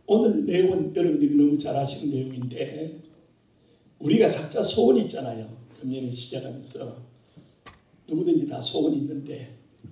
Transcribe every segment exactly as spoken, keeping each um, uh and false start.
오늘 내용은 여러분들이 너무 잘 아시는 내용인데, 우리가 각자 소원이 있잖아요. 금년에 시작하면서 누구든지 다 소원이 있는데,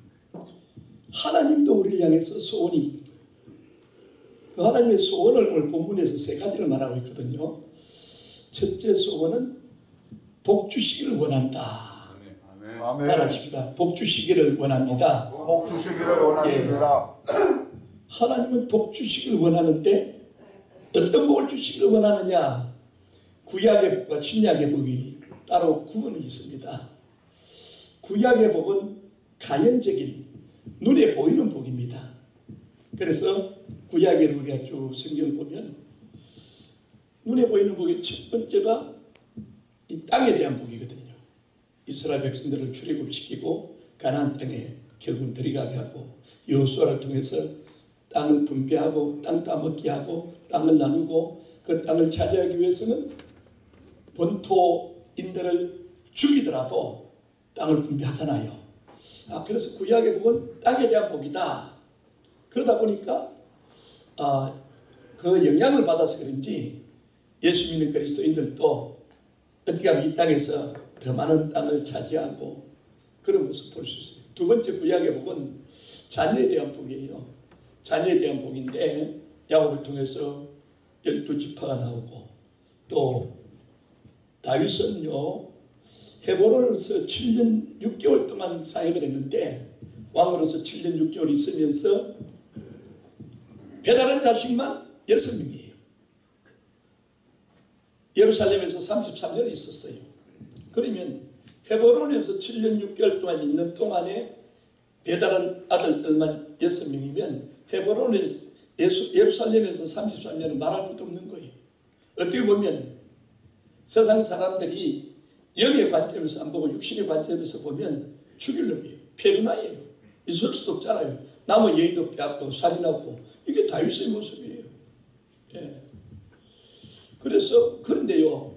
하나님도 우리를 향해서 소원이 있고, 그 하나님의 소원을 오늘 본문에서 세 가지를 말하고 있거든요. 첫째 소원은 복 주시기를 원한다. 아멘. 따라하십시다. 복 주시기를 원합니다. 복 주시기를 원합니다. 예. 하나님은 복 주시기를 원하는데 어떤 복을 주시기를 원하느냐? 구약의 복과 신약의 복이 따로 구분이 있습니다. 구약의 복은 가연적인 눈에 보이는 복입니다. 그래서 구약에 우리가 쭉 성경을 보면 눈에 보이는 복의 첫 번째가 이 땅에 대한 복이거든요. 이스라엘 백성들을 출애굽시키고 가나안 땅에 결국 들어가게 하고 여호수아를 통해서 땅을 분배하고 땅 따먹게 하고 땅을 나누고 그 땅을 차지하기 위해서는 본토인들을 죽이더라도 땅을 분배하잖아요. 아, 그래서 구약의 복은 땅에 대한 복이다. 그러다 보니까 아, 그 영향을 받아서 그런지 예수 믿는 그리스도인들도 어떻게 하면 이 땅에서 더 많은 땅을 차지하고 그런 모습을 볼 수 있어요. 두 번째 구약의 복은 자녀에 대한 복이에요. 자녀에 대한 복인데 야곱을 통해서 열두 지파가 나오고 또 다윗은요 헤브론에서 칠 년 육 개월 동안 사역을 했는데 왕으로서 칠 년 육 개월 있으면서 배달한 자식만 여섯 명이에요. 예루살렘에서 삼십삼 년 있었어요. 그러면 헤브론에서 칠 년 육 개월 동안 있는 동안에 배달한 아들들만 여섯 명이면 헤브론에서 예루살렘에서 삼십삼 년은 말할 것도 없는 거예요. 어떻게 보면 세상 사람들이 영의 관점에서 안 보고 육신의 관점에서 보면 죽일 놈이에요. 페루나예요. 있을 수도 없잖아요. 남의 여인도 빼앗고 살인하고 이게 다윗의 모습이에요. 예. 그래서 그런데요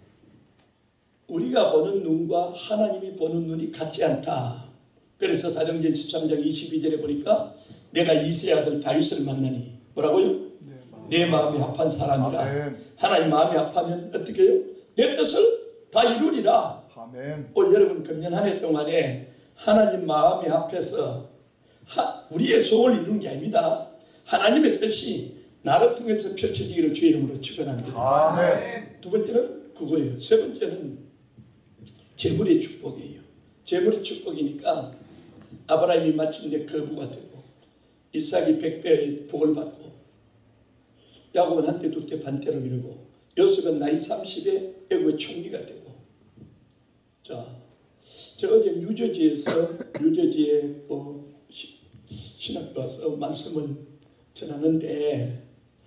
우리가 보는 눈과 하나님이 보는 눈이 같지 않다. 그래서 사도행전 십삼 장 이십이 절에 보니까 내가 이새의 아들 다윗을 만나니 뭐라고요? 내 마음이 합한 사람이라. 아멘. 하나님 마음이 합하면 어떻게 해요? 내 뜻을 다 이루리라. 아멘. 올 여러분 금년 한 해 동안에 하나님 마음이 합해서 하, 우리의 소원을 이루는 게 아닙니다. 하나님의 뜻이 나를 통해서 펼쳐지기를 주의 이름으로 축원합니다. 아멘. 두 번째는 그거예요. 세 번째는 재물의 축복이에요. 재물의 축복이니까 아브라함이 마침내 거부가 되고 이삭이 백 배의 복을 받고 야곱은 한때 두때 반때로 이루고 요셉은 나이 삼십에 애국의 총리가 되고. 자, 제가 어제 뉴저지에서 뉴저지에 뭐 신학교 와서 말씀을 전하는데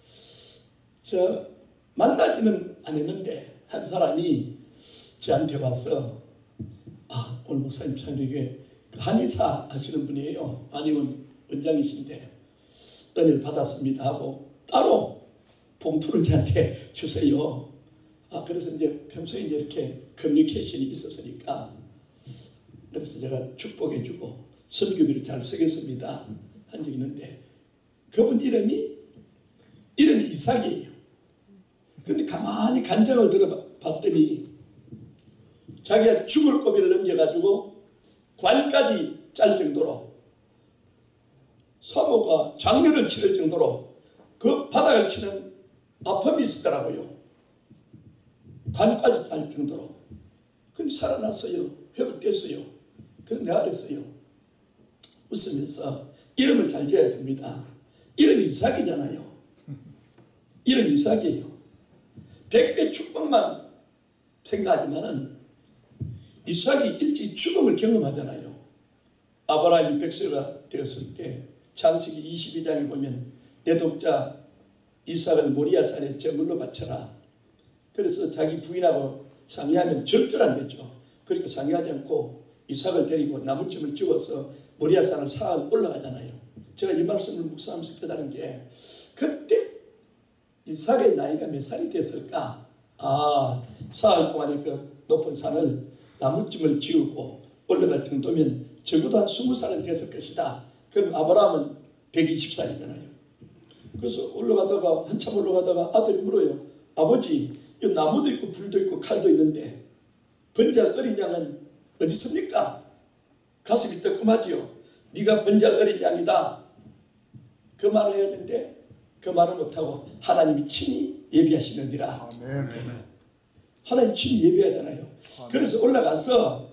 저 만나지는 않았는데 한 사람이 저한테 와서 아 오늘 목사님 저녁에 한의사 하시는 분이에요. 한의원 원장이신데 은혜를 받았습니다 하고 따로 봉투를 저한테 주세요. 아 그래서 이제 평소에 이제 이렇게 커뮤니케이션이 있었으니까 그래서 제가 축복해주고 선교비를 잘 쓰겠습니다 한 적이 있는데 그분 이름이 이름이 이삭이에요. 근데 가만히 간장을 들어봤더니 자기가 죽을 고비를 넘겨가지고 관까지 짤 정도로 사모가 장례를 치를 정도로 그 바닥을 치는 아픔이 있었더라고요. 관까지 짤 정도로. 근데 살아났어요. 회복됐어요. 그래서 내가 그랬어요. 웃으면서 이름을 잘 지어야 됩니다. 이름이 이삭이잖아요. 이름이 이삭이에요. 백배 축복만 생각하지만은 이삭이 일찍 죽음을 경험하잖아요. 아브라함이 백세가 되었을 때 창세기 이십이 장에 보면 내 독자 이삭을 모리아산에 제물로 바쳐라. 그래서 자기 부인하고 상의하면 절대로 안 되죠. 그러니까 상의하지 않고 이삭을 데리고 나무집을 찍어서 모리아산을 사흘 올라가잖아요. 제가 이 말씀을 묵상하면서 깨달은 게 그때 이삭의 나이가 몇 살이 됐을까? 아, 사흘 동안에 그 높은 산을 나무집을 지우고 올라갈 정도면 적어도 한 스무 살은 됐을 것이다. 그럼 아브라함은 백이십 살이잖아요. 그래서 올라가다가 한참 올라가다가 아들이 물어요. 아버지, 이 나무도 있고 불도 있고 칼도 있는데 번제할 어린 양은 어디 있습니까? 가슴이 뜨끔하지요. 네가 번제할 어린 양이다. 그 말을 해야 되는데 그 말을 못하고 하나님이 친히 예비하시느니라. 아멘. 하나님 친히 예비하잖아요. 아멘. 그래서 올라가서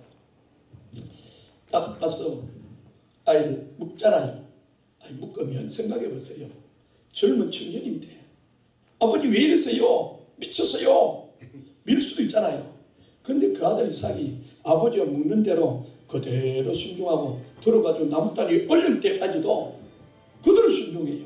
딱 가서 아이를 묶잖아요. 아이 묶으면 생각해보세요. 젊은 청년인데 아버지 왜 이러세요? 미쳤어요. 밀 수도 있잖아요. 근데 그 아들 이삭이 아버지가 묻는 대로 그대로 순종하고 들어가지고 나무다리 올릴 때까지도 그대로 순종해요.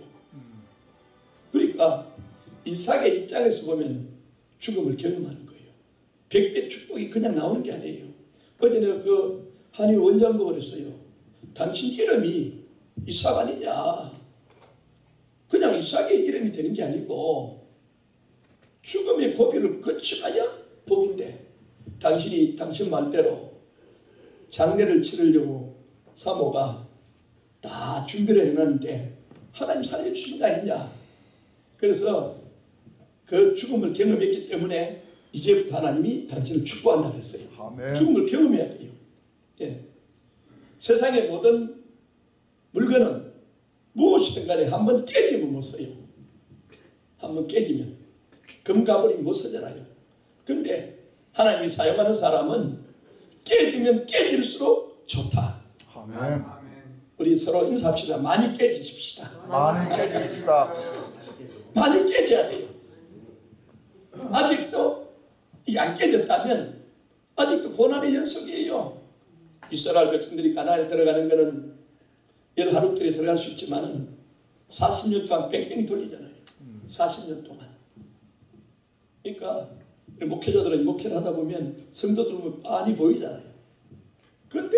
그러니까 이삭의 입장에서 보면 죽음을 경험하는 거예요. 백배 축복이 그냥 나오는 게 아니에요. 어제는 그 한의 원장도 그랬어요. 당신 이름이 이삭 아니냐. 그냥 이삭의 이름이 되는 게 아니고 죽음의 고비를 거쳐가야 복인데 당신이 당신 말대로 장례를 치르려고 사모가 다 준비를 해놨는데 하나님 살려주신 거 아니냐. 그래서 그 죽음을 경험했기 때문에 이제부터 하나님이 당신을 축복한다고 했어요. 아멘. 죽음을 경험해야 돼요. 예. 세상의 모든 물건은 무엇이든 간에 한번 깨지면 못 써요. 한번 깨지면 금가버리 못 쓰잖아요. 근데 하나님이 사용하는 사람은 깨지면 깨질수록 좋다. 아멘. 우리 서로 인사합시다. 많이 깨지십시다. 많이 깨주십시다. 많이 깨져야 돼요. 아직도 이 안 깨졌다면 아직도 고난의 연속이에요. 이스라엘 백성들이 가나안에 들어가는 것은 열 하루길에 들어갈 수 있지만은 사십 년 동안 뺑뺑이 돌리잖아요. 사십 년 동안. 그러니까 목회자들은 목회를 하다 보면 성도들은 빤히 보이잖아요. 그런데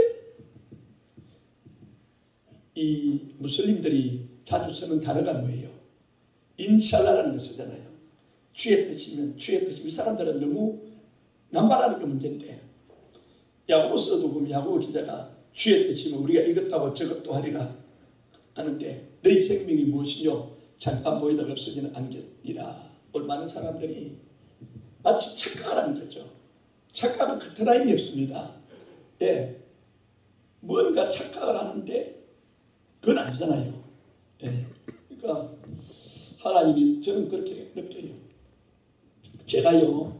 이 무슬림들이 자주 쓰는 단어가 뭐예요? 인샬라라는 걸 쓰잖아요. 주의 뜻이면 주의 뜻이면 이 사람들은 너무 남발하는 게 문제인데 야고보서도 보면 야고보 기자가 주의 뜻이면 우리가 이것도 하고 저것도 하리라 하는데 너희 생명이 무엇이뇨? 잠깐 보이다가 없어지는 안개니라. 얼마나 사람들이 마치 착각하라는 거죠. 착각은 커트라인이 없습니다. 예, 뭔가 착각을 하는데 그건 아니잖아요. 예, 그러니까 하나님이 저는 그렇게 느껴요. 제가요,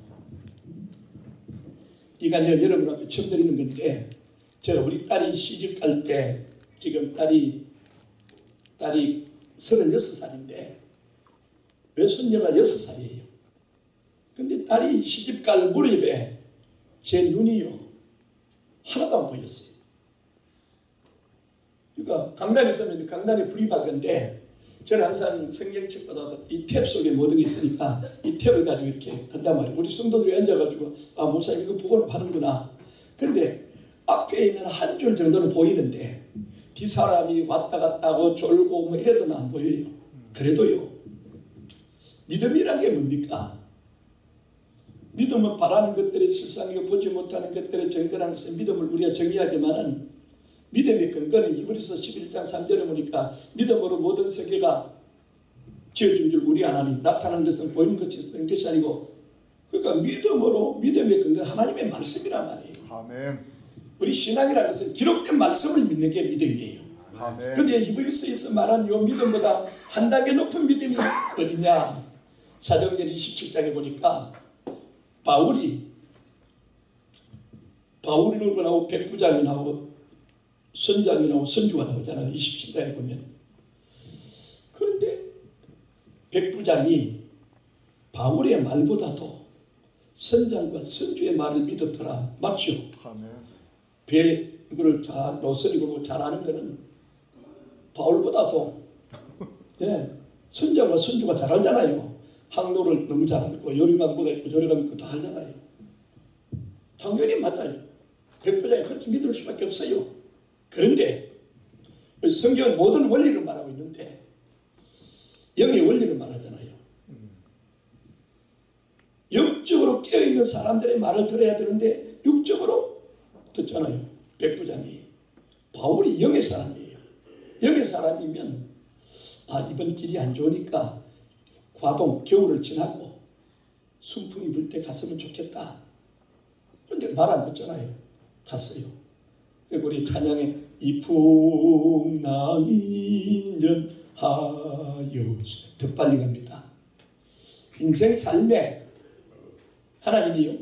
이가 여러분 앞에 처음 드리는 건데 제가 우리 딸이 시집 갈 때 지금 딸이 딸이 서른여섯 살인데 외손녀가 여섯 살이에요. 근데 딸이 시집 갈 무렵에 제 눈이요 하나도 안 보였어요. 그러니까 강단에 서면 강단에 불이 밝은데 저는 항상 성경책보다 이 탭 속에 모든 게 있으니까 이 탭을 가지고 이렇게 한단 말이에요. 우리 성도들이 앉아가지고 아 목사님 이거 보고 하는구나. 근데 앞에 있는 한 줄 정도는 보이는데 뒤 사람이 왔다 갔다 하고 졸고 뭐 이래도 안 보여요. 그래도요 믿음이란 게 뭡니까? 믿음은 바라는 것들의 실상이고 보지 못하는 것들의 정근한 것은 믿음을 우리가 정의하지만은 믿음의 근거는 히브리서 십일 장 삼 절에 보니까 믿음으로 모든 세계가 지어진 줄 우리 하나님 나타나는 것은 보이는 것이 되는 것이 아니고 그러니까 믿음으로 믿음의 근거 하나님의 말씀이란 말이에요. 아멘. 우리 신앙이라는 것은 기록된 말씀을 믿는 게 믿음이에요. 아멘. 근데 히브리서에서 말한 요 믿음보다 한 단계 높은 믿음이 어디냐? 사도행전 이십칠 장에 보니까 바울이 바울이 나오고 백부장이 나오고 선장이 나오고 선주가 나오잖아요. 이십칠 장에 보면. 그런데 백부장이 바울의 말보다도 선장과 선주의 말을 믿었더라. 맞죠? 아멘. 배 이거를 잘 노선이고 잘 아는 거는 바울보다도 예, 선장과 선주가 잘 알잖아요. 항로를 너무 잘 알고 요리가 뭐가 있고 요리가 있고 다 알잖아요. 당연히 맞아요. 백부장이 그렇게 믿을 수밖에 없어요. 그런데 성경은 모든 원리를 말하고 있는데 영의 원리를 말하잖아요. 영적으로 깨어있는 사람들의 말을 들어야 되는데 육적으로 듣잖아요. 백부장이 바울이 영의 사람이에요. 영의 사람이면 아 이번 길이 안 좋으니까 과동 겨울을 지나고 순풍이 불 때 갔으면 좋겠다. 근데 말 안 듣잖아요. 갔어요. 그리고 우리 찬양에 이풍남이 연하여서 더 빨리 갑니다. 인생 삶에 하나님이요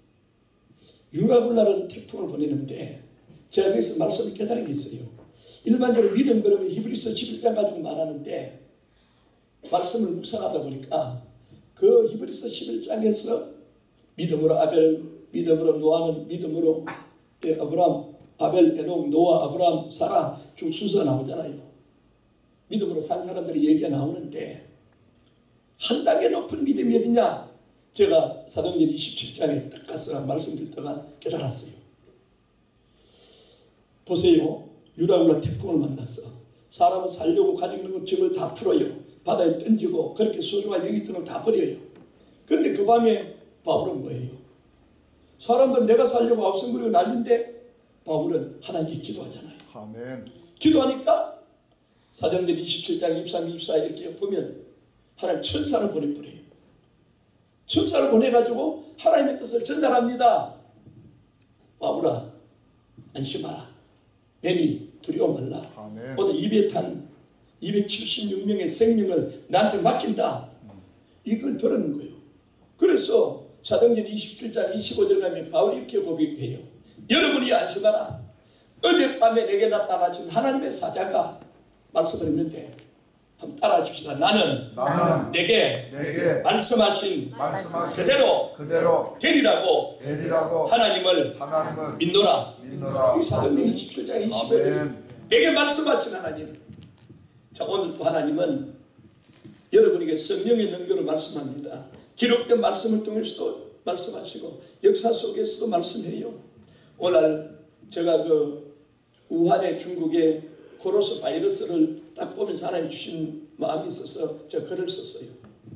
유라굴라라는 태풍을 보내는데 제가 여기서 말씀을 깨달은 게 있어요. 일반적으로 믿음 그러면 히브리서 십일 장 가지고 말하는데 말씀을 묵상하다 보니까 그 히브리서 십일 장에서 믿음으로 아벨, 믿음으로 노아는, 믿음으로 아브람, 아벨, 에녹, 노아, 아브람, 사라 쭉 순서가 나오잖아요. 믿음으로 산 사람들의 얘기가 나오는데 한 단계 높은 믿음이 어디냐? 제가 사도행전 이십칠 장에 딱 가서 말씀 듣다가 깨달았어요. 보세요. 유라굴라 태풍을 만났어. 사람은 살려고 가지고 있는 짐을 다 풀어요. 바다에 던지고 그렇게 소중한 여기 있던 걸 다 버려요. 그런데 그 밤에 바울은 뭐예요? 사람들은 내가 살려고 앞성거리고 난리인데 바울은 하나님께 기도하잖아요. 아멘. 기도하니까 사도행전 이십칠 장 이십삼, 이십사 이렇게 보면 하나님 천사를 보내버려요. 천사를 보내가지고 하나님의 뜻을 전달합니다. 바울아 안심하라. 내니 두려워 말라. 아멘. 오늘 입에 탄 이백칠십육 명의 생명을 나한테 맡긴다. 이걸 들었는 거예요. 그래서 사도행전 이십칠 장 이십오 절 가면 바울이 이렇게 고백해요. 여러분이 안심하라. 어젯밤에 내게 나타나신 하나님의 사자가 말씀을 했는데 한번 따라 하십시다. 나는, 나는 내게, 내게 말씀하신, 말씀하신 그대로, 그대로 되리라고 되리라고 하나님을 하나님을 믿노라. 믿노라. 이 사도행전 이십칠 장 이십오 절 아멘. 내게 말씀하신 하나님. 자 오늘 또 하나님은 여러분에게 성령의 능력으로 말씀합니다. 기록된 말씀을 통해서도 말씀하시고 역사 속에서도 말씀해요. 오늘 제가 그 우한의 중국의 코로나 바이러스를 딱 보면서 하나님 주신 마음이 있어서 제가 글을 썼어요.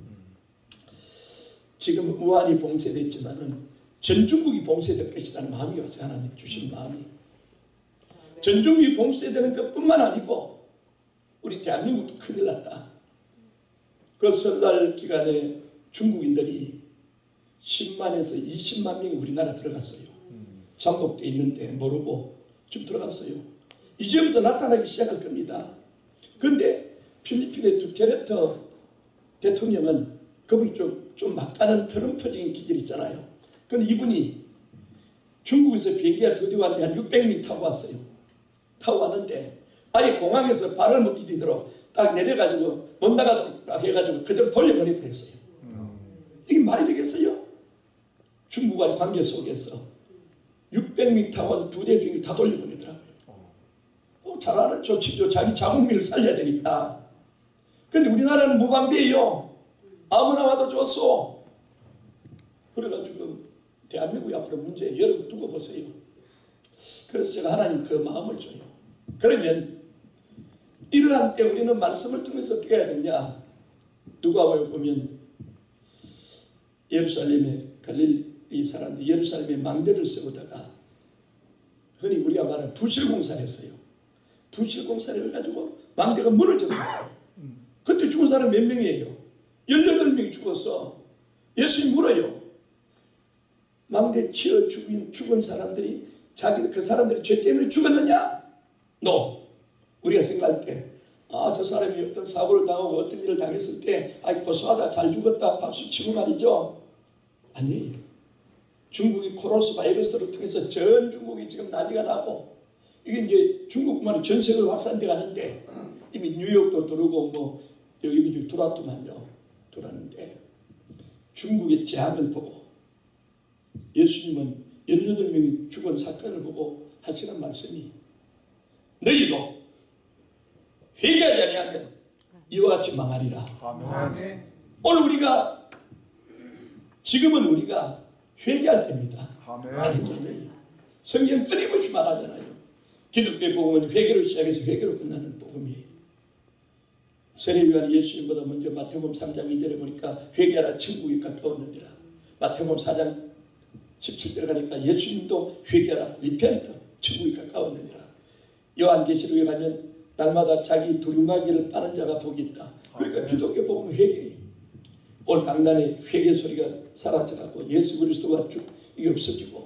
지금 우한이 봉쇄됐지만은 전 중국이 봉쇄될 것이라는 마음이 왔어요. 하나님 주신 마음이. 전 중국이 봉쇄되는 것뿐만 아니고 우리 대한민국도 큰일 났다. 그 설날 기간에 중국인들이 십만에서 이십만 명이 우리나라 들어갔어요. 잠복돼 있는데 모르고 좀 들어갔어요. 이제부터 나타나기 시작할 겁니다. 그런데 필리핀의 두테르테 대통령은 그분이 좀, 좀 막가는 트럼프적인 기질이 있잖아요. 그런데 이분이 중국에서 비행기가 드디어 왔는데 한 육백 명 타고 왔어요. 타고 왔는데 아예 공항에서 발을 못 디디도록 딱 내려가지고 못 나가도록 딱 해가지고 그대로 돌려보내고 했어요. 이게 말이 되겠어요? 중국과의 관계 속에서 육백 명 타고 온 두 대 비행기 다 돌려보내더라고요. 어, 잘하는 조치죠. 자기 자국민을 살려야 되니까. 근데 우리나라는 무방비예요. 아무나 와도 좋소. 그래가지고 대한민국이 앞으로 문제 여러분 두고 보세요. 그래서 제가 하나님 그 마음을 줘요. 그러면 이러한 때 우리는 말씀을 통해서 어떻게 해야 되냐. 누가복음 보면 예루살렘에 갈릴리 사람들이 예루살렘에 망대를 세우다가 흔히 우리가 말하는 부실공사를 했어요. 부실공사를 해가지고 망대가 무너져 버렸어요. 그때 죽은 사람 몇 명이에요? 열여덟 명이 죽어서 예수님 물어요. 망대 치어 죽은, 죽은 사람들이 자기 그 사람들이 죄 때문에 죽었느냐? No. 우리가 생각할 때 아, 저 사람이 어떤 사고를 당하고 어떤 일을 당했을 때 아, 고소하다 잘 죽었다 박수 치고 말이죠. 아니 중국이 코로나 바이러스를 통해서 전 중국이 지금 난리가 나고 이게 이제 중국뿐만 아니라 전 세계로 확산돼 가는데 이미 뉴욕도 들어오고 뭐 여기 여기 들어왔더만요. 들어왔는데 중국의 재앙을 보고 예수님은 열여덟 명이 죽은 사건을 보고 하시는 말씀이 너희도 회개하지 아니하면 이와 같이 망하리라. 아멘. 오늘 우리가 지금은 우리가 회개할 때입니다. 아멘. 다른 게 아니에요. 성경 끊임없이 말하잖아요. 기독교의 복음은 회개로 시작해서 회개로 끝나는 복음이에요. 세례요한이 예수님보다 먼저 마태복음 삼 장 이 절에 보니까 회개하라 천국이 가까웠느니라. 마태복음 사 장 십칠 절 가니까 예수님도 회개하라 리펜트 천국이 가까웠느니라. 요한계시록에 가면 날마다 자기 두루마기를 빠는 자가 복이 있다. 그러니까 기독교 복음은 회개예요. 오늘 강단에 회개 소리가 사라져가고 예수 그리스도가 쭉 이게 없어지고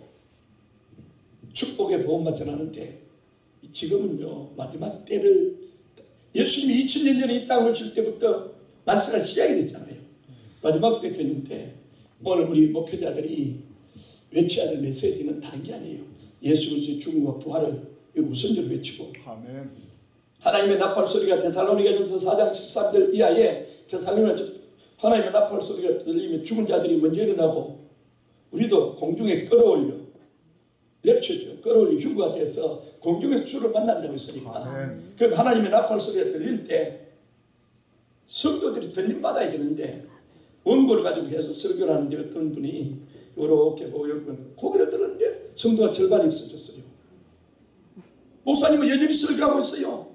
축복의 복음만 전하는데 지금은요 마지막 때를 예수님이 이천 년 전에 이 땅을 오실 때부터 말씀을 시작이 됐잖아요. 마지막 때 됐는데 오늘 우리 목회자들이 외쳐야 될 메시지는 다른 게 아니에요. 예수 그리스도의 죽음과 부활을 우선적으로 외치고 아멘. 하나님의 나팔 소리가 데살로니가전서 사 장 십삼 절 이하에 데살로니가 하나님의 나팔 소리가 들리면 죽은 자들이 먼저 일어나고 우리도 공중에 끌어올려 랩처죠. 끌어올려 휴거가 돼서 공중에서 주를 만난다고 했으니까 아멘. 그럼 하나님의 나팔 소리가 들릴 때 성도들이 들림 받아야 되는데 원고를 가지고 해서 설교를 하는데 어떤 분이 이렇게 보고 여러분 고개를 들었는데 성도가 절반이 없어졌어요. 목사님은 여전히 설교하고 있어요.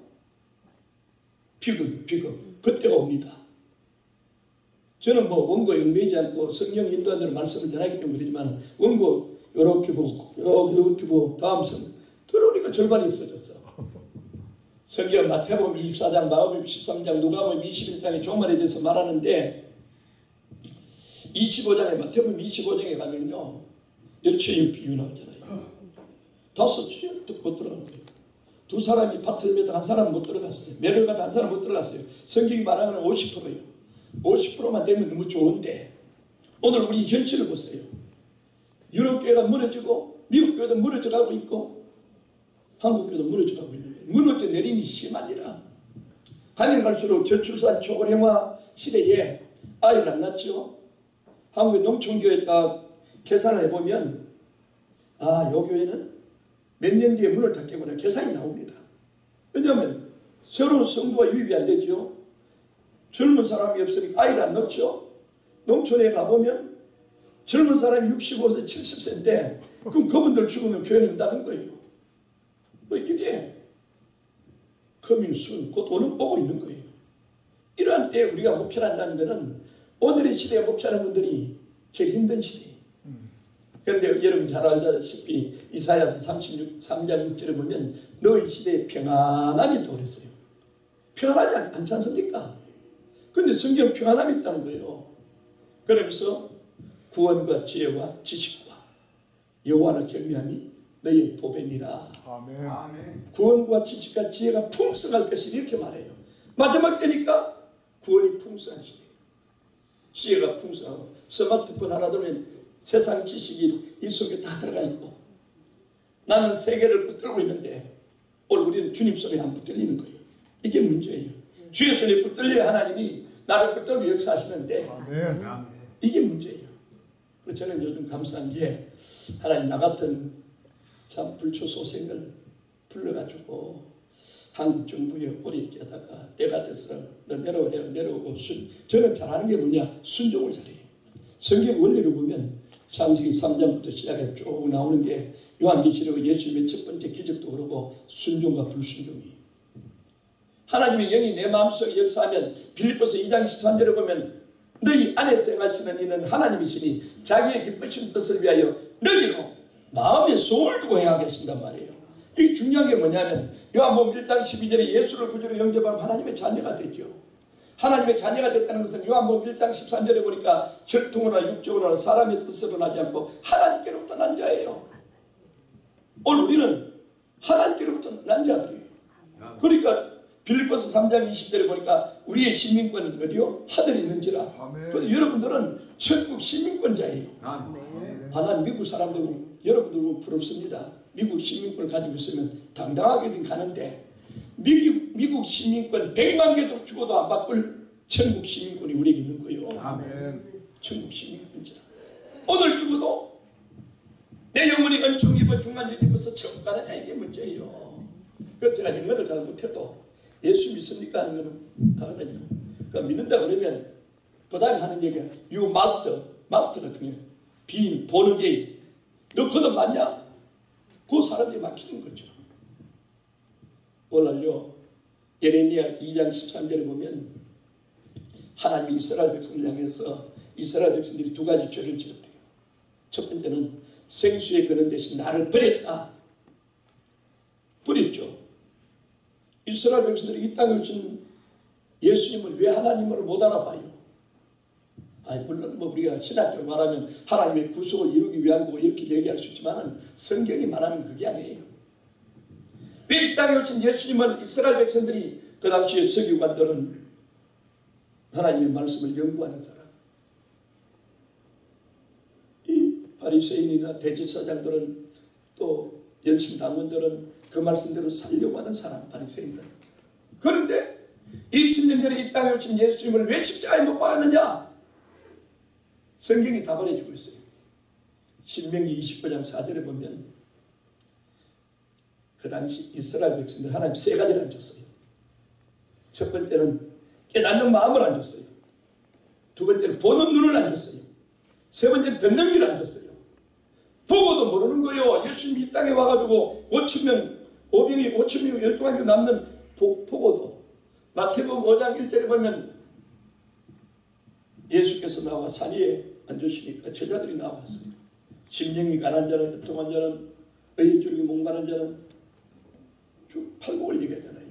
비극, 비극. 그때가 옵니다. 저는 뭐 원고 영매이지 않고 성령 인도한 대로 말씀을 전하기 때문에 그러지만 원고 요렇게 보고 요렇게 보고 다음 성 들어오니까 절반이 없어졌어. 성경 마태복음 이십사 장, 마가복음 십삼 장, 누가복음 이십일 장에 종말에 대해서 말하는데 이십오 장에 마태복음 이십오 장에 가면요 열처의 비유 나오잖아요. 다섯 주에 못 들어가는 거예요. 두 사람이 밭을 매다 한 사람은 못 들어갔어요. 매를 가다 한 사람은 못 들어갔어요. 성경이 말하는 오십 퍼센트예요. 오십 퍼센트만 되면 너무 좋은데 오늘 우리 현실을 보세요. 유럽 교회가 무너지고 미국 교회도 무너져가고 있고 한국 교회도 무너져가고 있는데 무너져 내림이 심하니라. 가면 갈수록 저출산 초고령화 시대에 아이를 안 낳죠. 한국의 농촌교회가 계산을 해보면 아, 요 교회는 몇 년 뒤에 문을 닫겠구나 계산이 나옵니다. 왜냐하면 새로운 성도가 유입이 안 되죠. 젊은 사람이 없으니까 아이를 안 낳죠. 농촌에 가보면 젊은 사람이 육십오 세, 칠십 세인데 그럼 그분들 죽으면 교회는 있다는 거예요. 뭐 이게 커밍순 곧 오는 보고 있는 거예요. 이러한 때 우리가 목표를 한다는 것은 오늘의 시대에 목표하는 분들이 제일 힘든 시대예요. 그런데 여러분 잘 알다시피 이사야서 삼십삼 장 육 절에 보면 너희 시대에 평안함이 있다고 그랬어요. 평안하지 않지 않습니까? 그런데 성경 평안함이 있다는 거예요. 그러면서 구원과 지혜와 지식과 여호와를 경외함이 너희의 보배니라. 아멘. 구원과 지식과 지혜가 풍성할 것이 이렇게 말해요. 마지막 때니까 구원이 풍성한 시대, 지혜가 풍성하고 스마트폰 하나 들면 세상 지식이 이 속에 다 들어가 있고 나는 세계를 붙들고 있는데 오늘 우리는 주님 손에 안 붙들리는 거예요. 이게 문제예요. 주의 손에 붙들려야 하나님이 나를 붙들고 역사하시는데 아멘. 이게 문제예요. 그래서 저는 요즘 감사한 게 하나님 나 같은 참 불초소생을 불러가지고 한국 정부에 오래 있게 하다가 때가 돼서 너 내려오래 내려오고 순, 저는 잘하는 게 뭐냐 순종을 잘해요. 성경 원리를 보면 창세기 삼 장부터 시작해 쭉 나오는 게 요한계시록 예수님의 첫 번째 기적도 그러고 순종과 불순종이 하나님의 영이 내 마음속에 역사하면 빌립보서 이 장 십삼 절에 보면 너희 안에서 행하시는 이는 하나님이시니 자기의 기쁘신 뜻을 위하여 너희로 마음에 소원을 두고 행하게 하신단 말이에요. 이 중요한 게 뭐냐면 요한복음 일 장 십이 절에 예수를 구주로 영접하면 하나님의 자녀가 되죠. 하나님의 자녀가 됐다는 것은 요한복음 일 장 십삼 절에 보니까 혈통으로나 육적으로나 사람의 뜻으로 나지 않고 하나님께로부터 난 자예요. 오늘 우리는 하나님께로부터 난 자들이에요. 그러니까 빌립보서 삼 장 이십 절에 보니까 우리의 시민권은 어디요? 하늘에 있는지라. 그래서 여러분들은 천국 시민권자예요. 아멘. 하나님 미국 사람들은 여러분들은 부럽습니다. 미국 시민권을 가지고 있으면 당당하게든 가는데 미국, 미국 시민권 백만 개도 죽어도 안 바꿀 천국 시민권이 우리에게 있는 거예요. 아멘. 천국 시민권자. 오늘 죽어도 내 영혼이 은총 입어 중간적 입어서 천국 가느냐 이게 문제예요. 그래서 제가 영어를 잘 못해도 예수 믿습니까 하는 거는 하거든요. 그러니까 믿는다 그러면 그 다음에 하는 얘기가 you must, must가 중요해요. being, 보는 게 너 그도 맞냐? 그 사람들이 막히는 거죠. 오늘요 예레미야 이 장 십삼 절에 보면 하나님이 이스라엘 백성을 향해서 이스라엘 백성들이 두 가지 죄를 지었대요. 첫 번째는 생수에 거는 대신 나를 버렸다. 버렸죠. 이스라엘 백성들이 이 땅에 오신 예수님을 왜 하나님으로 못 알아봐요? 아니 물론 뭐 우리가 신학적으로 말하면 하나님의 구속을 이루기 위한 거고 이렇게 얘기할 수 있지만 성경이 말하는 그게 아니에요. 왜 이 땅에 오신 예수님을 이스라엘 백성들이 그 당시에 서기관들은 하나님의 말씀을 연구하는 사람, 이 바리새인이나 대제사장들은 또 열심 당원들은 그 말씀대로 살려고 하는 사람, 바리새인들. 그런데 이천 년 전에 이 땅에 오신 예수님을 왜 십자가에 못 박았느냐? 성경이 답을 해주고 있어요. 신명기 이십구 장 사 절에 보면 그 당시 이스라엘 백성들 하나님 세 가지를 안 줬어요. 첫 번째는 깨닫는 마음을 안 줬어요. 두 번째는 보는 눈을 안 줬어요. 세 번째는 듣는 귀를 안 줬어요. 보고도 모르는 거예요. 예수님이 이 땅에 와가지고 오천 명, 오병이 오천 명, 열두 명 남는 보, 보고도 마태복음 오 장 일 절에 보면 예수께서 나와 산 위에 앉으시니까 제자들이 나왔어요. 심령이 가난 자는, 애통한 자는, 의의 줄기 목마른 자는 쭉 팔복을 얘기하잖아요.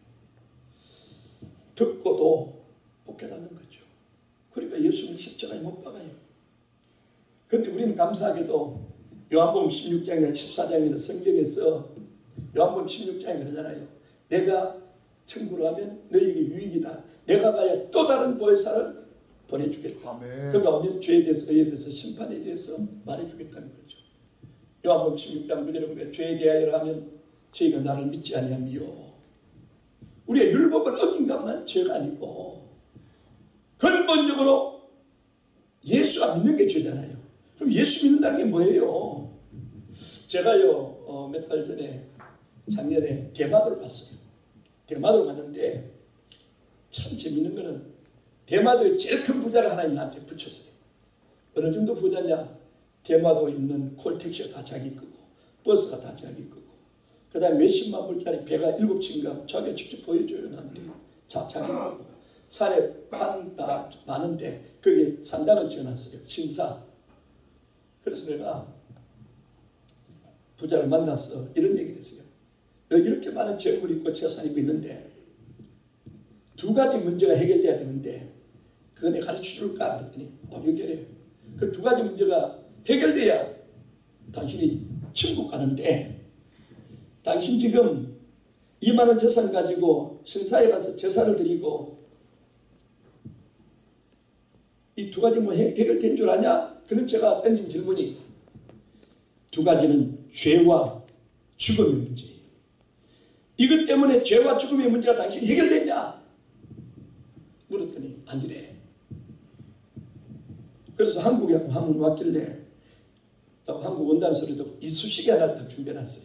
듣고도 못 깨닫는 거죠. 그러니까 예수님을 십자가에 못 박아요. 그런데 우리는 감사하게도 요한복음 십육 장이나 십사 장이나 성경에서 요한복음 십육 장에 그러잖아요. 내가 천국으로 가면 너희에게 유익이다. 내가 가야 또 다른 보혜사를 보내주겠다. 아멘. 그가 오면 죄에 대해서, 의에 대해서, 심판에 대해서 말해주겠다는 거죠. 요한복음 십육 장 구 절에 보면 죄에 대하여 하면 저희가 나를 믿지 아니하며, 우리의 율법을 어긴 것만 죄가 아니고 근본적으로 예수가 믿는 게 죄잖아요. 그럼 예수 믿는다는 게 뭐예요? 제가요 어, 몇 달 전에 작년에 대마도를 봤어요. 대마도를 갔는데 참 재밌는 거는 대마도에 제일 큰 부자를 하나님 나한테 붙였어요. 어느 정도 부자냐? 대마도에 있는 콜택시가 다 자기 거고 버스가 다 자기 거고 그 다음에 몇십만 불짜리 배가 일곱 층인가 자기가 직접 보여줘요 나한테. 자, 자기 거고 산에 산 다 많은데 거기에 산당을 지어놨어요. 신사. 그래서 내가 부자를 만났어. 이런 얘기를 했어요. 너 이렇게 많은 재물 있고 재산 있고 있는데 두 가지 문제가 해결돼야 되는데 그거 내가 가르쳐 줄까? 그랬더니 어, 여기래. 그 두 가지 문제가 해결돼야 당신이 천국 가는데 당신 지금 이만 원 재산 가지고 신사에 가서 제사를 드리고 이 두 가지 뭐 해결된 줄 아냐? 그럼 제가 던진 질문이 두 가지는 죄와 죽음의 문제예요. 이것 때문에 죄와 죽음의 문제가 당신이 해결됐냐? 물었더니 아니래. 그래서 한국에 한번 왔길래 한국 온다는 소리 듣고 이쑤시개 하나를 딱 준비해놨어요.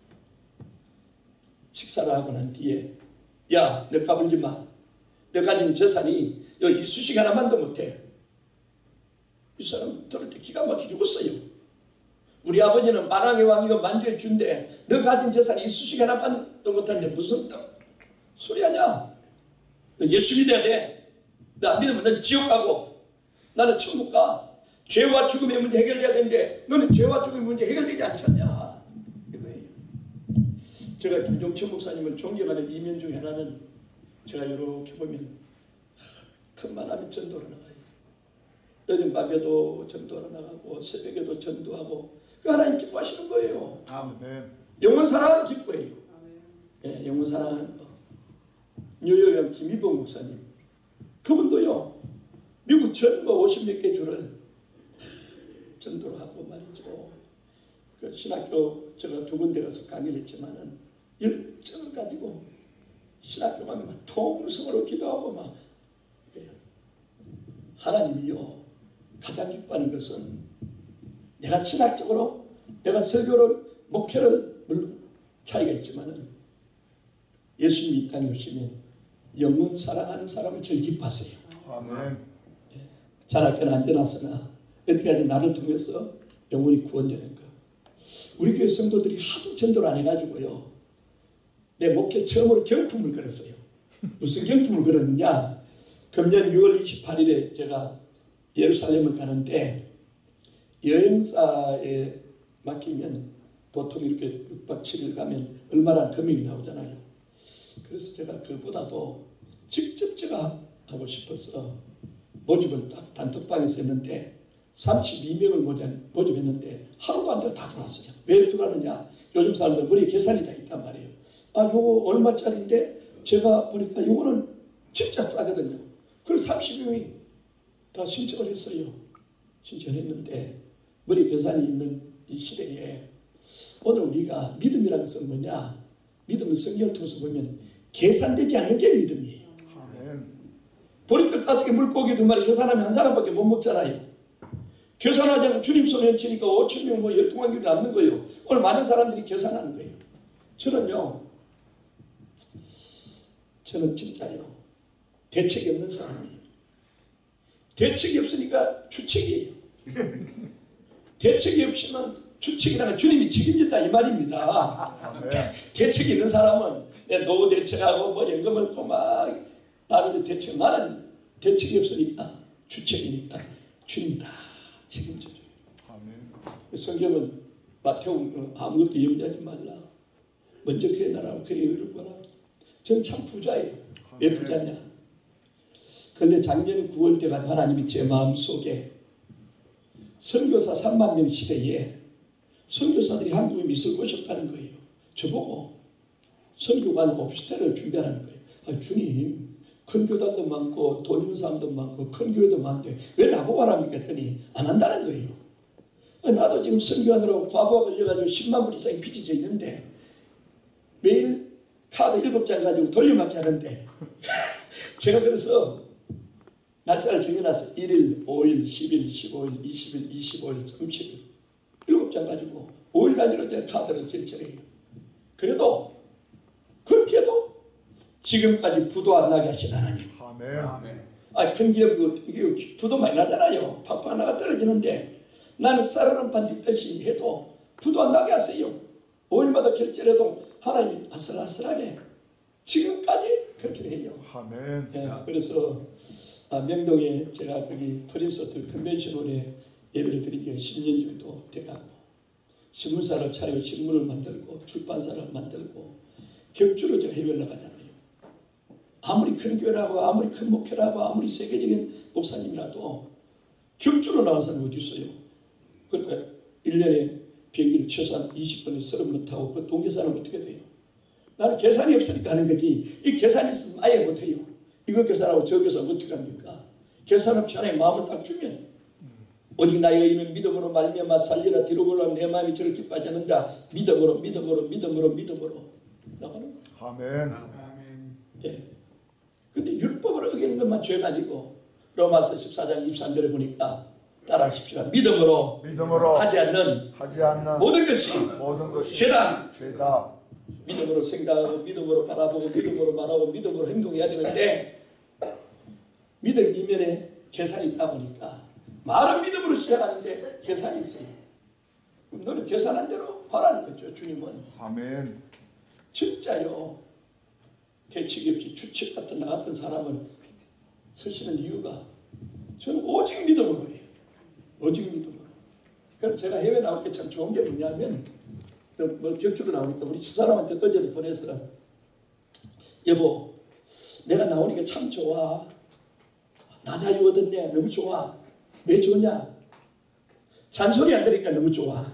식사를 하고 난 뒤에 야, 너 까불지 마. 너 가진 재산이 여기 이쑤시개 하나만도 못해. 이 사람 들을 때 기가 막히게 죽었어요. 우리 아버지는 만왕의 왕이고 만주의 주인데 너 가진 재산이 이쑤시개 하나만도 못하는데 무슨 소리 하냐? 너 예수 믿어야 돼. 너 안 믿으면 넌 지옥 가고 나는 천국 가. 죄와 죽음의 문제 해결돼야 되는데 너는 죄와 죽음의 문제 해결되지 않잖냐. 이거예요. 제가 김종천 목사님을 존경하는 이면 중에 하나는 제가 이렇게 보면 틈만 하면 전도로 나가요. 늦은 밤에도 전도하러 나가고 새벽에도 전도하고 그 하나님 기뻐하시는 거예요. 아멘. 영원 사랑하는 기뻐해요. 예, 영원 사랑하는 거. 뉴욕의 김희봉 목사님 그분도요 미국 전 뭐 오십 몇 개 주를 전도를 하고 말이죠. 그 신학교 제가 두 군데 가서 강의를 했지만은 열정을 가지고 신학교 가면 막 통성으로 기도하고 막 하나님이요 가장 기뻐하는 것은 내가 신학적으로 내가 설교를 목회를 물론 차이가 있지만은 예수님이 이 땅에 오시면 영원 사랑하는 사람을 제일 기뻐하세요. 아멘. 예. 자락교는 앉아놨으나 여태까지 나를 통해서 영원히 구원되는 것. 우리 교회 성도들이 하도 전도를 안 해가지고요. 내 목회 처음으로 경품을 걸었어요. 무슨 경품을 걸었느냐? 금년 유월 이십팔일에 제가 예루살렘을 가는데 여행사에 맡기면 보통 이렇게 육 박 칠 일 가면 얼마나 금액이 나오잖아요. 그래서 제가 그보다도 직접 제가 하고 싶어서 모집을 딱 단톡방에서 했는데 삼십이 명을 모집했는데 하루도 안 되고 다 들어왔어요. 왜 들어가느냐? 요즘 사람들 머리에 계산이 다 있단 말이에요. 아, 요거 얼마짜리인데 제가 보니까 요거는 진짜 싸거든요. 그래서 삼십 명이 다 신청을 했어요. 신청했는데 머리 계산이 있는 이 시대에 오늘 우리가 믿음이라는 것은 뭐냐? 믿음은 성경을 통해서 보면 계산되지 않는 게 믿음이에요. 보리떡 다섯 개 물고기 두 마리 계산하면 한 사람밖에 못 먹잖아요. 계산하지 않고 주님 손에 치니까 오천 명 뭐 열두 만길이 남는 거예요. 오늘 많은 사람들이 계산하는 거예요. 저는요, 저는 진짜요, 대책이 없는 사람이에요. 대책이 없으니까 주책이에요. 대책이 없으면 주책이라는 주님이 책임진다 이 말입니다. 대책이 있는 사람은 내 노후 대책하고 뭐 연금을 고 막 나를 대책, 나는 대책이 없으니까 주책이니까 주님이 다 책임져줘요. 성경은 마태복음 아무것도 염려하지 말라. 먼저 그의 나라와 그의 의를 보라. 저는 참 부자예요. 왜 부자냐? 근데 작년 구월 때가 하나님이 제 마음속에 선교사 삼만 명 시대에 선교사들이 한국에 있을 곳이 없다는 거예요. 저보고 선교관 오피스텔을 준비하라는 거예요. 아, 주님, 큰 교단도 많고 돈 있는 사람도 많고 큰 교회도 많은데 왜 나보고 하랍니까 했더니 안 한다는 거예요. 아, 나도 지금 선교하느라고 과부하 걸려가지고 십만 불 이상이 빚이 져 있는데 매일 카드 일곱 장 가지고 돌려막기 하는데 제가 그래서 날짜를 정해놨어요. 일 일, 오 일, 십 일, 십오 일, 이십 일, 이십오 일, 삼십 일 일곱 장 가지고 오 일 단위로 제가 카드를 결제해요. 그래도 그렇게 해도 지금까지 부도 안 나게 하신 하나님. 아멘. 아, 큰 기업 부도 많이 나잖아요. 팍팍 나가 떨어지는데 나는 쌀은 반디 뜻이 해도 부도 안 나게 하세요. 오 일마다 결제를 해도 하나님이 아슬아슬하게 지금까지 그렇게 해요. 아멘. 예, 그래서 아, 명동에 제가 거기 프린스 호텔 컨벤션홀에 예배를 드린 게 십 년 정도 돼가고 신문사를 차리고 신문을 만들고 출판사를 만들고 격주로 제가 해외를 나가잖아요. 아무리 큰 교회라고 아무리 큰 목회라고 아무리 세계적인 목사님이라도 격주로 나온 사람이 어디 있어요? 그러니까 일 년에 비행기를 최소한 이십 번에 서른 번 타고 그 동계산은 어떻게 돼요? 나는 계산이 없으니까 하는 거지 이 계산이 있으면 아예 못해요. 이거 계산하고 저 계산 어떻게 합니까? 계산 없이 하나님 마음을 딱 주면 오직 나의 의는 믿음으로 말미암아 살리라. 뒤로 보라 내 마음이 저를 기뻐하지 않는다. 믿음으로 믿음으로 믿음으로 믿음으로 나가는 거예요. 아멘. 예. 근데 율법을 어기는 것만 죄가 아니고 로마서 십사 장 이십삼 절에 보니까 따라하십시오. 믿음으로, 믿음으로 하지 않는 하지 않는 모든 것이 모든 것이 죄다. 죄다. 믿음으로 생각하고 믿음으로 바라보고 믿음으로 말하고 믿음으로 행동해야 되는데 믿음 이면에 계산이 있다 보니까 말은 믿음으로 시작하는데 계산이 있어요. 그럼 너는 계산한 대로 하라는 거죠. 주님은. 아멘. 진짜요. 대책이 없이 주책 같은 나 같은 사람을 서시는 이유가 저는 오직 믿음으로 해요. 오직 믿음으로. 그럼 제가 해외 나올 때 참 좋은 게 뭐냐면 뭐 격주로 나오니까 우리 집사람한테 어제도 보내서 여보 내가 나오니까 참 좋아. 나 자유 얻었네. 너무 좋아. 왜 좋냐? 잔소리 안 들으니까 너무 좋아.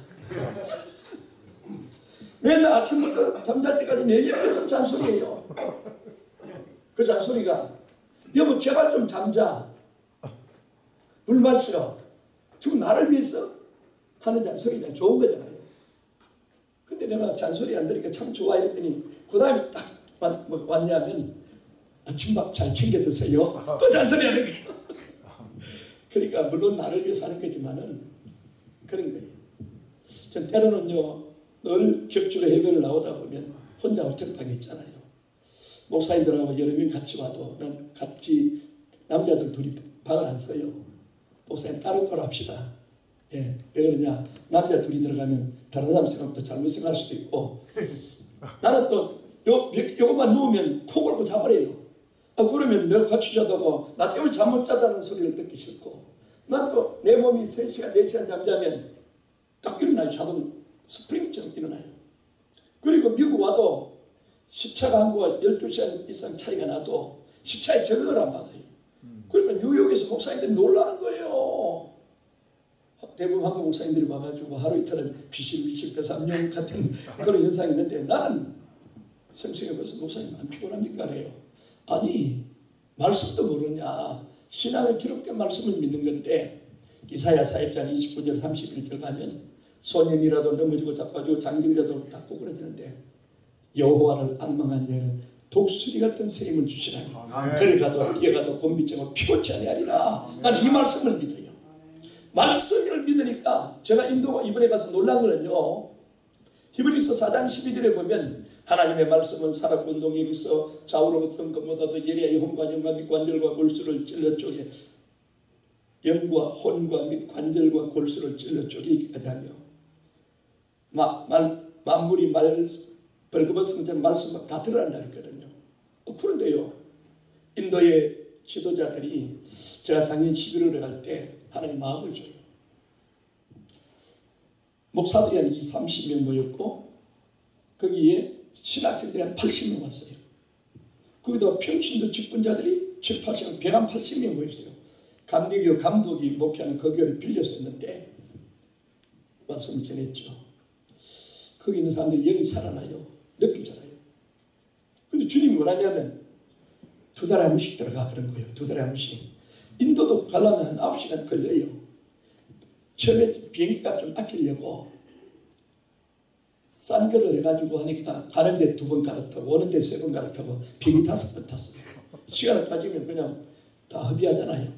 맨날 아침부터 잠잘 때까지 내 옆에서 잔소리해요. 그 잔소리가 여보 제발 좀 잠자. 물 마셔. 지금 나를 위해서 하는 잔소리가 좋은 거잖아요. 근데 내가 잔소리 안 들으니까 참 좋아 이랬더니 그 다음에 딱 왔냐면 아침밥 잘 챙겨 드세요. 또 잔소리 하는 거예요. 그러니까 물론 나를 위해서 하는 거지만은 그런 거예요. 전 때로는요 늘 격주로 해외를 나오다 보면 혼자 호텔방에 있잖아요. 목사님들하고 여러 명 같이 와도 난 같이 남자들 둘이 방을 안 써요. 목사님 따로 따로 합시다. 예, 왜 그러냐? 남자 둘이 들어가면 다른 사람 생각도 잘못 생각할 수도 있고 나는 또 요, 요것만 누우면 코 골고 자버려요. 아, 그러면 내가 같이 자다가 나 때문에 잠 못 자다는 소리를 듣기 싫고 난 또 내 몸이 세 시간 네 시간 잠자면 딱 일어나요. 자동 스프링처럼 일어나요. 그리고 미국 와도 시차가 한국과 열두 시간 이상 차이가 나도 시차에 적응을 안 받아요. 그러니까 뉴욕에서 목사님들이 놀라는 거예요. 대부분 한국 목사님들이 와가지고 하루 이틀은 비실비실 배삼룡 같은 그런 현상이 있는데 나는 생생해봐서 목사님 안 피곤합니까? 그래요. 아니 말씀도 모르냐. 신앙에 기록된 말씀을 믿는 건데 이사야 사 장 이십구 절 삼십일 절 가면 소년이라도 넘어지고 자빠지고 장기이라도 닿고 그러지는데 여호와를 악망한 자는 독수리 같은 새 힘을 주시라니 걸어가도 뛰어가도 곤비증을 피곤치 아니하리라. 나는 이 말씀을 믿어요. 말씀을 믿으니까 제가 인도 이번에 가서 놀란 거는요, 히브리서 사 장 십이 절에 보면 하나님의 말씀은 살았고 운동에 있어 좌우로 어떤 것보다도 예리하여 혼과 영과 및 관절과 골수를 찔러 쪼개 영과 혼과 및 관절과 골수를 찔러 쪼개기까지 하며 마, 말, 만물이 말 벌거벗은 말씀만 다 드러난다 했거든요. 어, 그런데요, 인도의 지도자들이 제가 작년 십일월에 갈 때 하나님 마음을 줘요. 목사들이 한 이삼십 명 모였고 거기에 신학생들이 한 팔십 명 왔어요. 거기다 평신도 직분자들이 칠, 팔십 명, 백팔십 명 모였어요. 감리교 감독이 목회하는 그 교회를 빌렸었는데 말씀을 전했죠. 거기 있는 사람들이 영이 살아나요. 느끼잖아요. 근데 주님이 뭐라냐면 두 달에 한 번씩 들어가 그런 거예요. 두 달에 한 번씩. 인도도 가려면 한 아홉 시간 걸려요. 처음에 비행기값 좀 아끼려고 싼 거를 해가지고 하니까 가는데 두 번 갈아타고 오는데 세 번 갈아타고 비행기 다섯 번 탔어요. 시간을 따지면 그냥 다 허비하잖아요.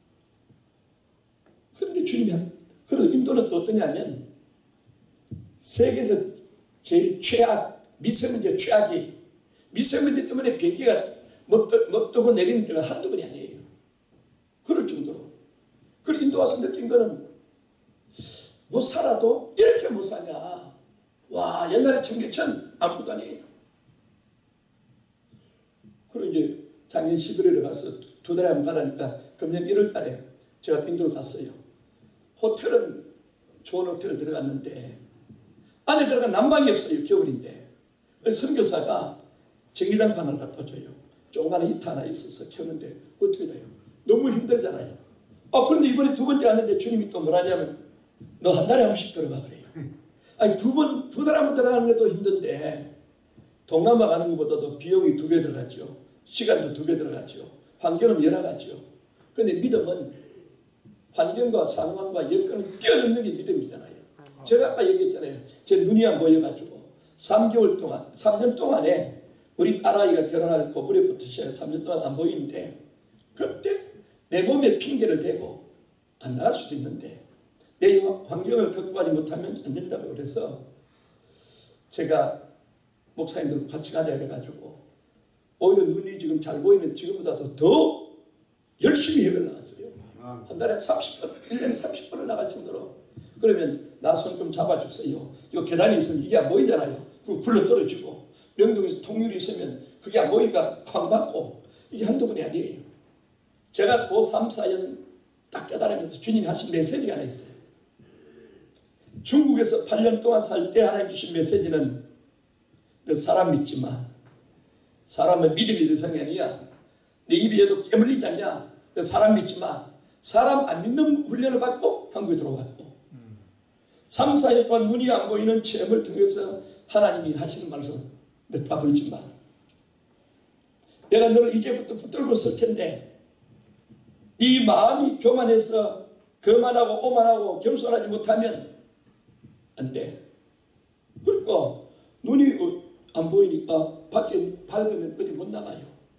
그런데 주님이 한, 그리고 인도는 또 어떠냐면 세계에서 제일 최악, 미세먼지 최악이 미세먼지 때문에 비행기가 먹도고 내리는 데가 한두 번이 아니에요. 그럴 정도로. 그리고 인도 와서 느낀 거는 못 살아도 이렇게 못 사냐. 와, 옛날에 청계천 아무것도 아니에요. 그리고 이제 작년 십일월에 가서 두 달에 한 번 가라니까 금년 일월 달에 제가 인도를 갔어요. 호텔은 좋은 호텔에 들어갔는데 안에 들어간 난방이 없어요. 겨울인데. 선교사가 전기장판을 갖다 줘요. 조그마한 히터 하나 있어서 켰는데 어떻게 돼요? 너무 힘들잖아요. 아, 그런데 이번에 두 번째 왔는데 주님이 또 뭐라냐면 너 한 달에 한 번씩 들어가 그래요. 아니 두 번, 두 달에 한 번 들어가는 것도 힘든데 동남아 가는 것보다도 비용이 두 배 들어가죠. 시간도 두 배 들어가죠. 환경은 여러 가지요. 그런데 믿음은 환경과 상황과 여건을 뛰어넘는 게 믿음이잖아요. 제가 아까 얘기했잖아요. 제 눈이 안 보여가지고 삼 개월 동안, 삼 년 동안에 우리 딸아이가 결혼하고 무렵부터 시작해 삼 년 동안 안 보이는데 그때 내 몸에 핑계를 대고 안 나갈 수도 있는데 내 환경을 극복하지 못하면 안 된다고 그래서 제가 목사님들 같이 가자 해가지고 오히려 눈이 지금 잘 보이면 지금보다도 더 열심히 해외를 나갔어요. 한 달에 삼십 번, 일 년에 삼십 번을 나갈 정도로. 그러면 나 손 좀 잡아주세요. 이거 계단이 있으면 이게 안 보이잖아요. 그리고 굴러 떨어지고 명동에서 통유리 있으면 그게 안 보이니까 쾅 받고 이게 한두 번이 아니에요. 제가 그 삼, 사 년 딱 깨달으면서 주님이 하신 메시지가 하나 있어요. 중국에서 팔 년 동안 살 때 하나님 주신 메시지는 너 사람 믿지 마. 사람은 믿음이 대상이 아니야. 내 입에도 깨물리지 않냐. 너 사람 믿지 마. 사람 안 믿는 훈련을 받고 한국에 들어왔고 삼, 사 년 동안 눈이 안 보이는 체험을 통해서 하나님이 하시는 말씀 너 까불지 마. 내가 너를 이제부터 붙들고 설 텐데 네 마음이 교만해서 거만하고 오만하고 겸손하지 못하면 안 돼. 그러니까 눈이 안 보이니까 밖에 밝으면 어디 못 나가요.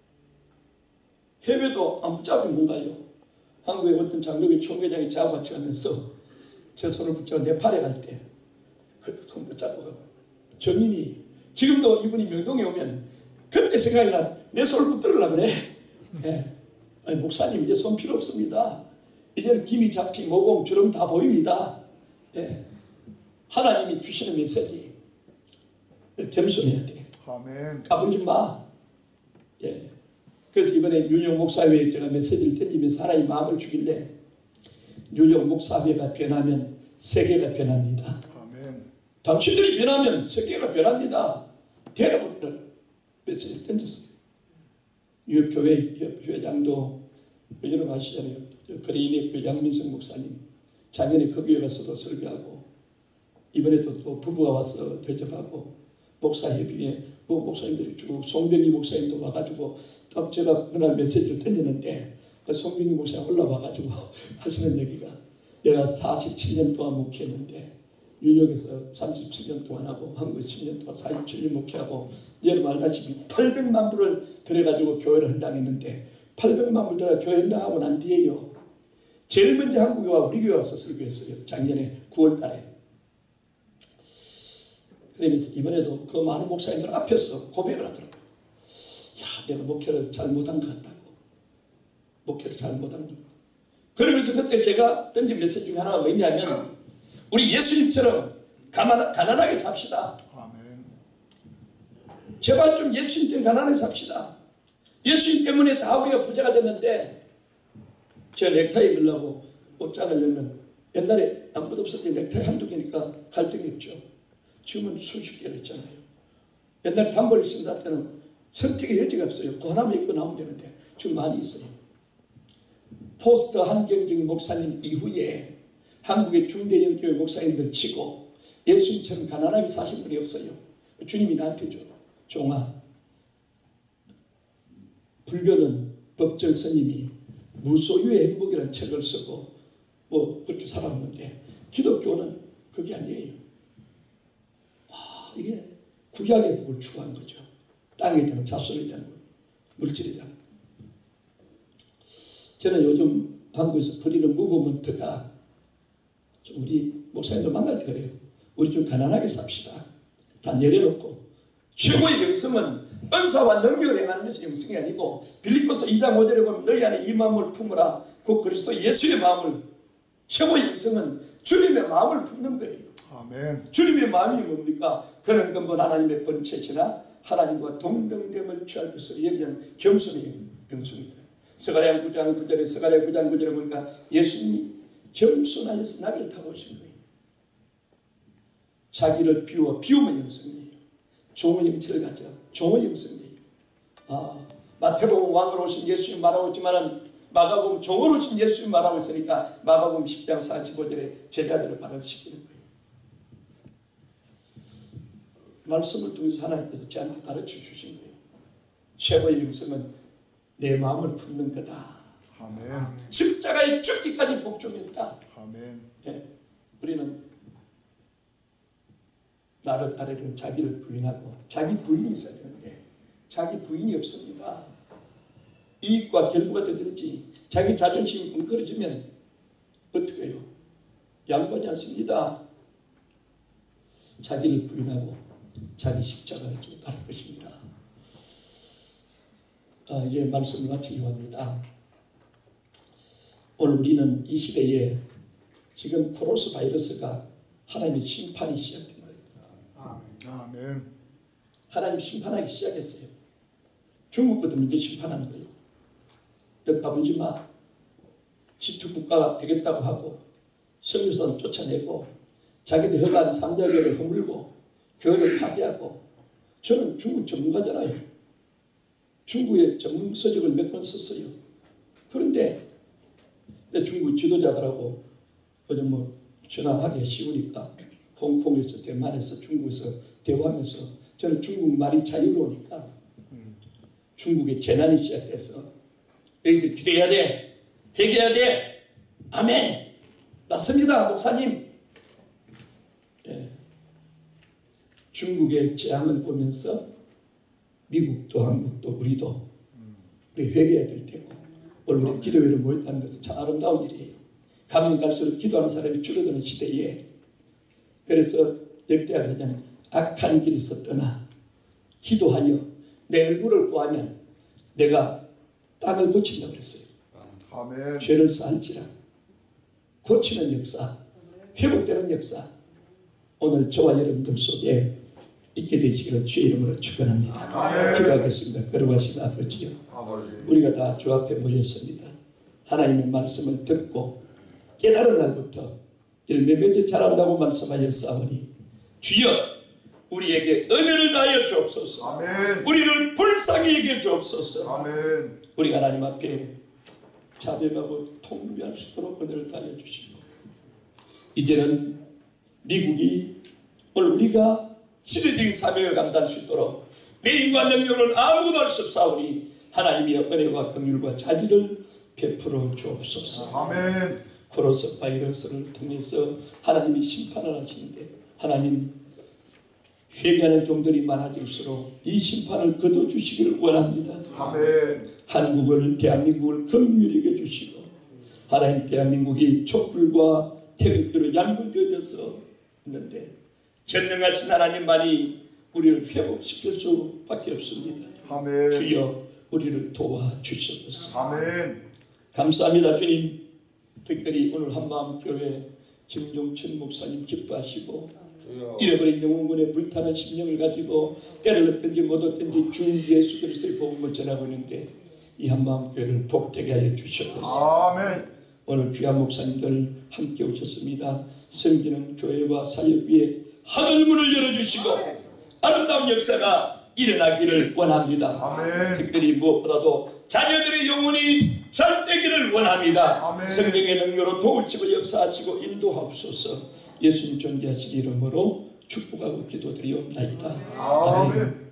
해외도 안 붙잡으면 못 가요. 한국의 어떤 장로교 총회장이 저하고 같이 가면서 제 손을 붙잡고 내 팔에 갈 때 그 손 붙잡고 정인이 지금도 이분이 명동에 오면 그때 생각이 나 내 손을 붙들으려고 그래. 네. 아니, 목사님 이제 손 필요 없습니다. 이제는 김이 잡히 모공 주름 다 보입니다. 네. 하나님이 주시는 메시지 겸손해야 돼. 아멘. 까불지 마. 예. 그래서 이번에 뉴욕 목사회에 제가 메시지를 던지면서 하나님 마음을 주길래 뉴욕 목사회가 변하면 세계가 변합니다. 아멘. 당신들이 변하면 세계가 변합니다. 대답을 메시지를 던졌어요. 뉴욕 교회 회장도 여러분 아시잖아요. 그레이넥 그 양민성 목사님 작년에 그 교회 가서도 설교하고 이번에도 또 부부가 와서 대접하고 목사협의회 뭐 목사님들이 쭉 송병기 목사님도 와가지고 딱 제가 그날 메시지를 던졌는데 그 송병기 목사님 올라와가지고 하시는 얘기가 내가 사십칠 년 동안 목회했는데 뉴욕에서 삼십칠 년 동안 하고 한국에 십 년 동안 사십칠 년 목회하고 여러분 알다시피 팔백만 불을 들여가지고 교회를 헌당했는데 팔백만 불 들여 교회 헌당하고 난 뒤에요 제일 먼저 한국에 와 우리 교회 와서 설교했어요. 작년에 구월 달에. 그러면서 이번에도 그 많은 목사님들 앞에서 고백을 하더라고요. 야, 내가 목회를 잘못한 것 같다고. 목회를 잘못한 것 같다고. 그러면서 그때 제가 던진 메시지 중에 하나가 뭐냐면 우리 예수님처럼 가만, 가난하게 삽시다. 아멘. 제발 좀 예수님 때문에 가난하게 삽시다. 예수님 때문에 다 우리가 부자가 됐는데 제가 넥타이 입으려고 옷장을 열면 옛날에 아무것도 없을 때 넥타이 한두 개니까 갈등이 없죠. 지금은 수십 개가 있잖아요. 옛날 단벌 신사 때는 선택의 여지가 없어요. 그 하나만 입고 나오면 되는데 지금 많이 있어요. 포스터 한경직 목사님 이후에 한국의 중대 영교회 목사님들 치고 예수님처럼 가난하게 사신 분이 없어요. 주님이 나한테 줘. 종아, 불교는 법정 스님이 무소유의 행복이라는 책을 쓰고 뭐 그렇게 살았는데 기독교는 그게 아니에요. 와, 이게 구약의 행복을 추구한 거죠. 땅에 대한 자손에 대한 물질에 대한. 저는 요즘 한국에서 부리는 무브먼트가 좀 우리 목사님들 만날 때 그래요. 우리 좀 가난하게 삽시다. 다 내려놓고 최고의 영성은 은사와 능력을 행하는 것이 영성이 아니고 빌립보서 이 장 오 절에 보면 너희 안에 이 마음을 품으라. 그 그리스도 예수의 마음을 최고의 영성은 주님의 마음을 품는 거예요. 아멘. 주님의 마음이 뭡니까? 그런 근본 하나님의 번체시나 하나님과 동등됨을 취할 것을 얘기하는 겸손의 영성입니다. 스가랴 구 장 구 절에 스가랴 구 장 구 절에 보니까 예수님이 겸손하여서 나귀를 타고 오신 거예요. 자기를 비워 비우면 영성이에요. 종의 형체를 가져 종의 영성이에요. 아, 마태복음 왕으로 오신 예수님 말하고 있지만은 마가복음 종으로 오신 예수님 말하고 있으니까 마가복음 십 장 사십오 절에 제자들을 발언시키는 거예요. 말씀을 통해서 하나님께서 저한테 가르쳐 주신 거예요. 최고의 영성은 내 마음을 품는 거다. 아멘. 십자가에 죽기까지 복종했다. 아멘. 예, 우리는 나를 따르는 자기를 부인하고 자기 부인이 있어야 되는데 자기 부인이 없습니다. 이익과 결부가 되든지 자기 자존심이 뭉클어지면 어떻게 해요? 양보하지 않습니다. 자기를 부인하고 자기 십자가를 좀 따를 것입니다. 아, 이제 말씀을 마치려고 합니다. 오늘 우리는 이 시대에 지금 코로나 바이러스가 하나님의 심판이 시작된 거예요. 아멘. 하나님 심판하기 시작했어요. 중국부터 먼저 심판하는 거예요. 너 가보지 마. 지투국가가 되겠다고 하고 선교사는 쫓아내고 자기들 허가한 삼자교를 허물고 교회를 파괴하고. 저는 중국 전문가잖아요. 중국의 전문 서적을 몇 권 썼어요. 그런데 중국 지도자들하고 어제 뭐 전화하기 쉬우니까 홍콩에서 대만에서 중국에서 대화하면서 저는 중국 말이 자유로우니까 중국의 재난이 시작돼서 너희들 기도해야 돼. 회개해야 돼. 아멘. 맞습니다. 목사님. 예. 중국의 재앙을 보면서 미국도 한국도 우리도 우리 회개해야 될 때고 오늘 우리 기도회를 모였다는 것은 참 아름다운 일이에요. 가면 갈수록 기도하는 사람이 줄어드는 시대에 그래서 역대하게 되잖아요. 악한 길에서 떠나 기도하여 내 얼굴을 구하면 내가 땅을 고친다고 그랬어요. 아멘. 죄를 사할지라 고치는 역사, 회복되는 역사 오늘 저와 여러분들 속에 있게 되시기를 주의 이름으로 축원합니다. 기도하겠습니다. 거룩하신 아버지요, 우리가 다 주 앞에 모였습니다. 하나님의 말씀을 듣고 깨달은 날부터 열매 맺어 자란다고 말씀하셨사오니 주여 우리에게 은혜를 다하여 주옵소서. 아멘. 우리를 불쌍히 여겨 주옵소서. 아멘. 우리가 하나님 앞에 자백하고 통비할 수 있도록 은혜를 다하여 주시고, 이제는 미국이 오늘 우리가 시대적인 사명을 감당할 수 있도록 내 인간 능력으로는 아무것도 할 수 없사오니 하나님의 은혜와 긍휼과 자비를 베풀어 주옵소서. 아멘. 코로나 바이러스를 통해서 하나님이 심판을 하시는데, 하나님 회개하는 종들이 많아질수록 이 심판을 거둬주시기를 원합니다. 아멘. 한국을, 대한민국을 긍휼히 여겨주시고, 하나님 대한민국이 촛불과 태극기로 양분되어져서 있는데 전능하신 하나님만이 우리를 회복시킬 수밖에 없습니다. 아멘. 주여 우리를 도와주시옵소서. 아멘. 감사합니다. 주님, 특별히 오늘 한마음교회 김용춘 목사님 기뻐하시고, 잃어버린 영혼군의 불타는 심령을 가지고 때를 얻든지 못 얻든지 주 예수 그리스도의 복음을 전하고 있는데 이 한마음교회를 복되게 하여 주시옵소서. 아멘. 오늘 귀한 목사님들 함께 오셨습니다. 섬기는 교회와 사역 위에 하늘문을 열어주시고 아름다운 역사가 일어나기를 원합니다. 아멘. 특별히 무엇보다도 자녀들의 영혼이 잘되기를 원합니다. 아멘. 성령의 능력으로 도우시고 역사하시고 인도하옵소서. 예수님 존귀하시기 이름으로 축복하고 기도드리옵나이다. 아멘. 아멘.